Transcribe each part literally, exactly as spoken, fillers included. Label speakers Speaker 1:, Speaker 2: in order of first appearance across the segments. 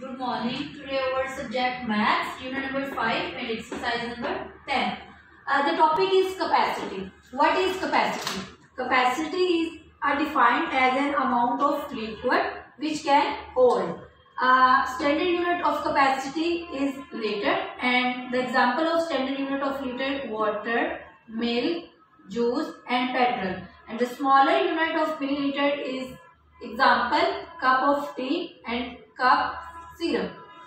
Speaker 1: Good morning. Today our subject maths, unit number five and exercise number ten. Uh, the topic is capacity. What is capacity? Capacity is are defined as an amount of liquid which can hold. Uh, standard unit of capacity is liter, and the example of standard unit of liter: water, milk, juice and petrol. And the smaller unit of milliliter is example cup of tea and cup syrup.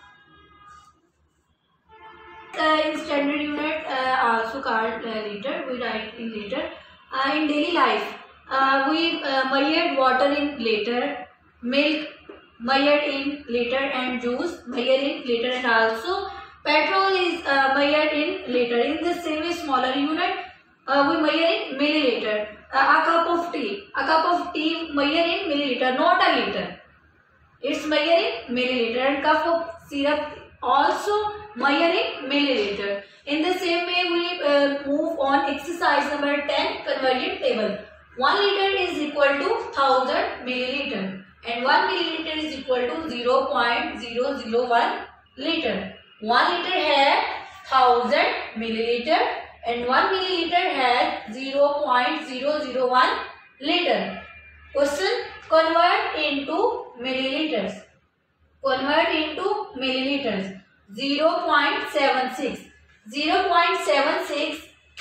Speaker 1: Uh, in standard unit uh, also called uh, liter, we write in liter. Uh, in daily life, uh, we uh, measured water in liter, milk measured in liter, and juice measured in liter, and also petrol is uh, measured in liter. In the same way, smaller unit uh, we measure in milliliter. Uh, a cup of tea, a cup of tea measured in milliliter, not a liter. It's measured in milliliter. And cup of syrup also measured in milliliter. In the same way, we uh, move on exercise number ten, conversion table. one liter is equal to one thousand milliliter, and one milliliter is equal to zero point zero zero one liter. one liter has one thousand milliliter and one milliliter has zero point zero zero one liter. Question: convert into milliliters. Convert into milliliters. zero point seven six. zero point seven six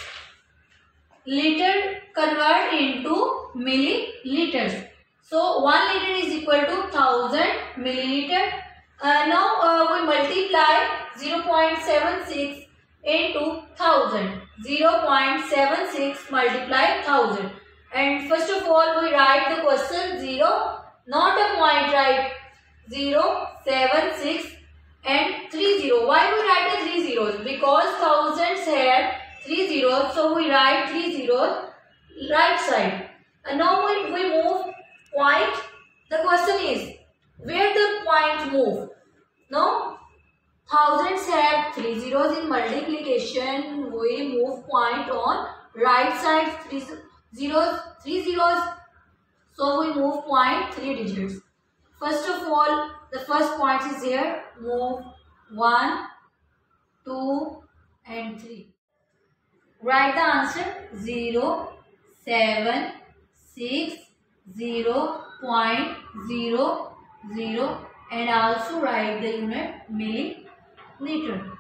Speaker 1: liter convert into milliliters. So one liter is equal to one thousand milliliter. Uh, now uh, we multiply zero point seven six into one thousand. zero point seven six multiply one thousand. And first of all, we write the question zero, not a point, right? zero, seven, six and three zero. Why we write the three zeros? Because thousands have three zeros, so we write three zeros right side. And now we, we move point. The question is, where the point move? No? Thousands have three zeros in multiplication. We move point on right side, three zeros, three zeros. So we move point three digits. First of all, the first point is here. Move one, two and three. Write the answer zero, seven, six, zero point zero zero, and also write the unit milliliter.